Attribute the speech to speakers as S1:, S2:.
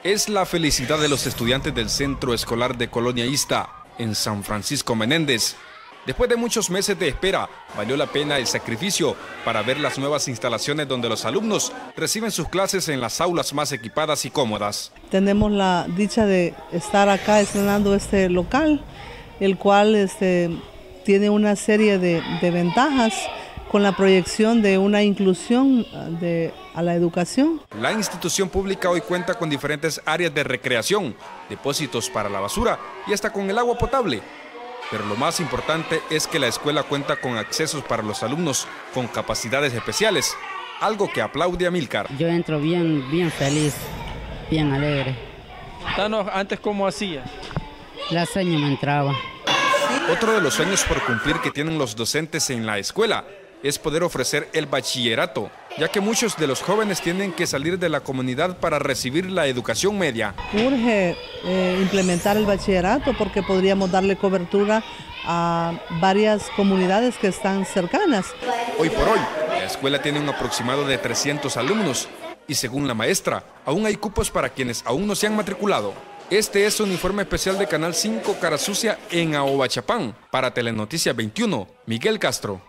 S1: Es la felicidad de los estudiantes del Centro Escolar de Colonia Ista, en San Francisco Menéndez. Después de muchos meses de espera, valió la pena el sacrificio para ver las nuevas instalaciones donde los alumnos reciben sus clases en las aulas más equipadas y cómodas.
S2: Tenemos la dicha de estar acá estrenando este local, el cual tiene una serie de ventajas con la proyección de una inclusión a la educación.
S1: La institución pública hoy cuenta con diferentes áreas de recreación, depósitos para la basura y hasta con el agua potable. Pero lo más importante es que la escuela cuenta con accesos para los alumnos con capacidades especiales, algo que aplaude Amílcar.
S3: Yo entro bien feliz, bien alegre.
S4: Danos, antes, ¿cómo hacía?
S3: La seña me entraba.
S1: Otro de los sueños por cumplir que tienen los docentes en la escuela es poder ofrecer el bachillerato, ya que muchos de los jóvenes tienen que salir de la comunidad para recibir la educación media.
S2: Urge implementar el bachillerato porque podríamos darle cobertura a varias comunidades que están cercanas.
S1: Hoy por hoy, la escuela tiene un aproximado de 300 alumnos y según la maestra, aún hay cupos para quienes aún no se han matriculado. Este es un informe especial de Canal 5 Cara Sucia en Aobachapán. Para Telenoticias 21, Miguel Castro.